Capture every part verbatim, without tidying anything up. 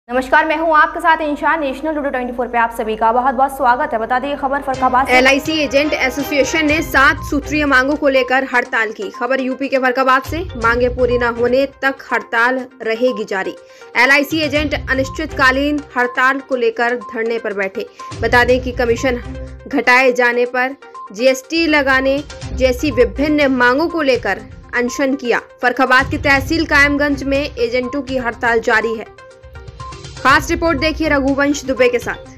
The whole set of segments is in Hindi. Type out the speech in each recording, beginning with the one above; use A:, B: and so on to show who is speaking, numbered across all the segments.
A: नमस्कार, मैं हूं आपके साथ इंशान। नेशनल लूडो चौबीस पे आप सभी का बहुत बहुत स्वागत है। बता दें खबर Farrukhabad.
B: L I C agent association ने सात सूत्रीय मांगों को लेकर हड़ताल की। खबर यूपी के फरखाबाद से। मांगे पूरी न होने तक हड़ताल रहेगी जारी। एल आई सी एजेंट अनिश्चितकालीन हड़ताल को लेकर धरने पर बैठे। बता दें कि कमीशन घटाए जाने पर जी एस टी लगाने जैसी विभिन्न मांगों को लेकर अनशन किया। फरखाबाद की तहसील कायमगंज में एजेंटों की हड़ताल जारी है। खास रिपोर्ट देखिए रघुवंश दुबे के साथ।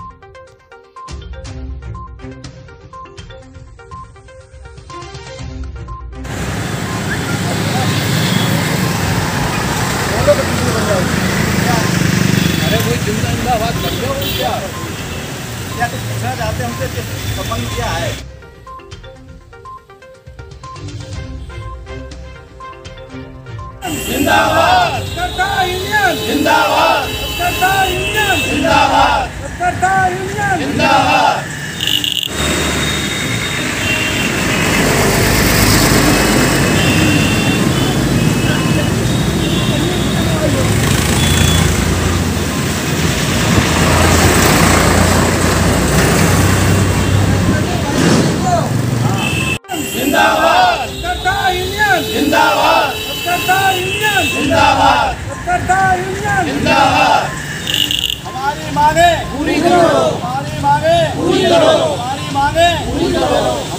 C: अरे कोई जिंदाबाद कर दो क्या क्या कुछ पूछना चाहते हैं हमसे संबंध क्या है? जिंदाबाद करता यूनियन, जिंदाबाद करता यूनियन, जिंदाबाद करता यूनियन, जिंदाबाद। जिंदाबाद करता यूनियन, जिंदाबाद करता यूनियन, जिंदाबाद करता यूनियन, जिंदाबाद। हमारी मांगे पूरी करो, हमारी मांगे पूरी करो, हमारी मांगे पूरी करो।